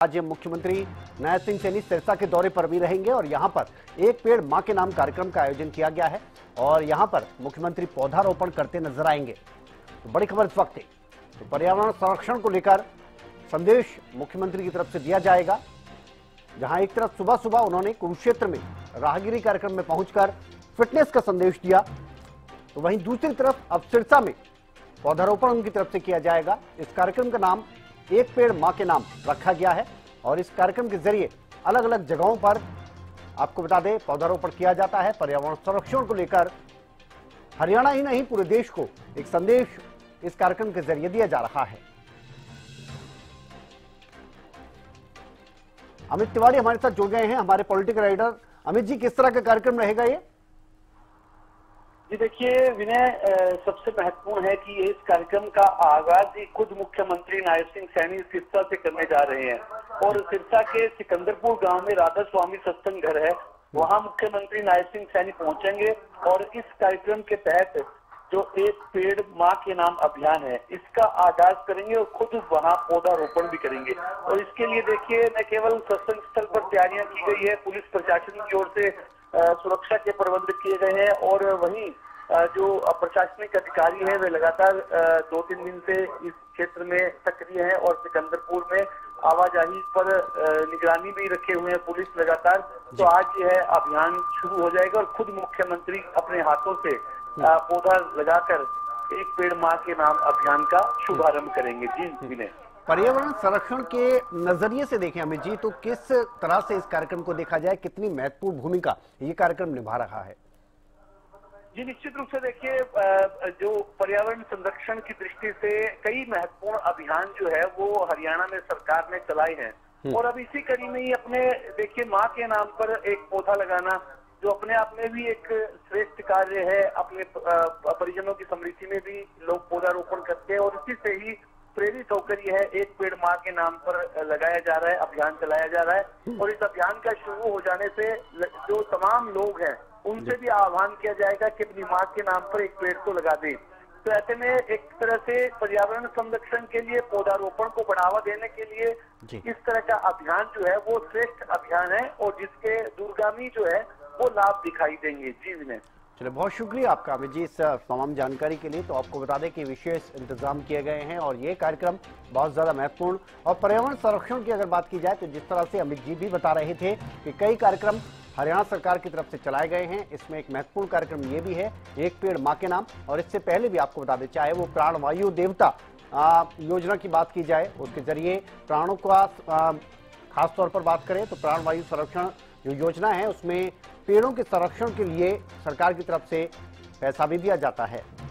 आज मुख्यमंत्री नायब सिंह सैनी सिरसा के दौरे पर भी रहेंगे और यहां पर एक पेड़ मां के नाम कार्यक्रम का आयोजन किया गया है और यहां पर मुख्यमंत्री पौधारोपण करते नजर आएंगे। तो बड़ी खबर इस वक्त है, तो पर्यावरण संरक्षण को लेकर संदेश मुख्यमंत्री की तरफ से दिया जाएगा। जहां एक तरफ सुबह सुबह उन्होंने कुरुक्षेत्र में राहगिरी कार्यक्रम में पहुंचकर फिटनेस का संदेश दिया, तो वहीं दूसरी तरफ अब सिरसा में पौधारोपण उनकी तरफ से किया जाएगा। इस कार्यक्रम का नाम एक पेड़ मां के नाम रखा गया है और इस कार्यक्रम के जरिए अलग अलग जगहों पर आपको बता दें पौधारोपण किया जाता है। पर्यावरण संरक्षण को लेकर हरियाणा ही नहीं पूरे देश को एक संदेश इस कार्यक्रम के जरिए दिया जा रहा है। अमित तिवारी हमारे साथ जुड़ गए हैं, हमारे पॉलिटिकल राइटर। अमित जी, किस तरह का कार्यक्रम रहेगा ये? जी देखिए विनय, सबसे महत्वपूर्ण है कि इस कार्यक्रम का आगाज ही खुद मुख्यमंत्री नायब सिंह सैनी सिरसा से करने जा रहे हैं और सिरसा के सिकंदरपुर गांव में राधा स्वामी सत्संग घर है, वहां मुख्यमंत्री नायब सिंह सैनी पहुंचेंगे और इस कार्यक्रम के तहत जो एक पेड़ मां के नाम अभियान है इसका आगाज करेंगे और खुद वहां पौधारोपण भी करेंगे। और इसके लिए देखिए न केवल सत्संग स्थल पर तैयारियां की गई है, पुलिस प्रशासन की ओर से सुरक्षा के प्रबंध किए गए हैं और वहीं जो प्रशासनिक अधिकारी हैं वे लगातार 2-3 दिन से इस क्षेत्र में सक्रिय हैं और सिकंदरपुर में आवाजाही पर निगरानी भी रखे हुए हैं पुलिस लगातार। तो आज ये है अभियान शुरू हो जाएगा और खुद मुख्यमंत्री अपने हाथों से पौधा लगाकर एक पेड़ मां के नाम अभियान का शुभारंभ करेंगे। जी विनय, पर्यावरण संरक्षण के नजरिए से देखें अमित जी, तो किस तरह से इस कार्यक्रम को देखा जाए, कितनी महत्वपूर्ण भूमिका ये कार्यक्रम निभा रहा है? जी निश्चित रूप से देखिए, जो पर्यावरण संरक्षण की दृष्टि से कई महत्वपूर्ण अभियान जो है वो हरियाणा में सरकार ने चलाए हैं और अब इसी कड़ी में ही अपने देखिए मां के नाम पर एक पौधा लगाना जो अपने आप में भी एक श्रेष्ठ कार्य है। अपने परिजनों की समृद्धि में भी लोग पौधारोपण करते हैं और इसी से ही प्रेरित होकर यह एक पेड़ मां के नाम पर लगाया जा रहा है, अभियान चलाया जा रहा है। और इस अभियान का शुरू हो जाने से जो तमाम लोग हैं उनसे भी आह्वान किया जाएगा कि अपनी मां के नाम पर एक पेड़ तो लगा दें। तो ऐसे में एक तरह से पर्यावरण संरक्षण के लिए, पौधारोपण को बढ़ावा देने के लिए इस तरह का अभियान जो है वो श्रेष्ठ अभियान है और जिसके दूरगामी जो है वो लाभ दिखाई देंगे। जी विनय, चलिए बहुत शुक्रिया आपका अमित जी इस तमाम जानकारी के लिए। तो आपको बता दें कि विशेष इंतजाम किए गए हैं और ये कार्यक्रम बहुत ज्यादा महत्वपूर्ण। और पर्यावरण संरक्षण की अगर बात की जाए तो जिस तरह से अमित जी भी बता रहे थे कि कई कार्यक्रम हरियाणा सरकार की तरफ से चलाए गए हैं, इसमें एक महत्वपूर्ण कार्यक्रम ये भी है एक पेड़ मां के नाम। और इससे पहले भी आपको बता दें, चाहे वो प्राणवायु देवता योजना की बात की जाए, उसके जरिए प्राणों का खास तौर पर बात करें तो प्राणवायु संरक्षण जो योजना है उसमें पेड़ों के संरक्षण के लिए सरकार की तरफ से पैसा भी दिया जाता है।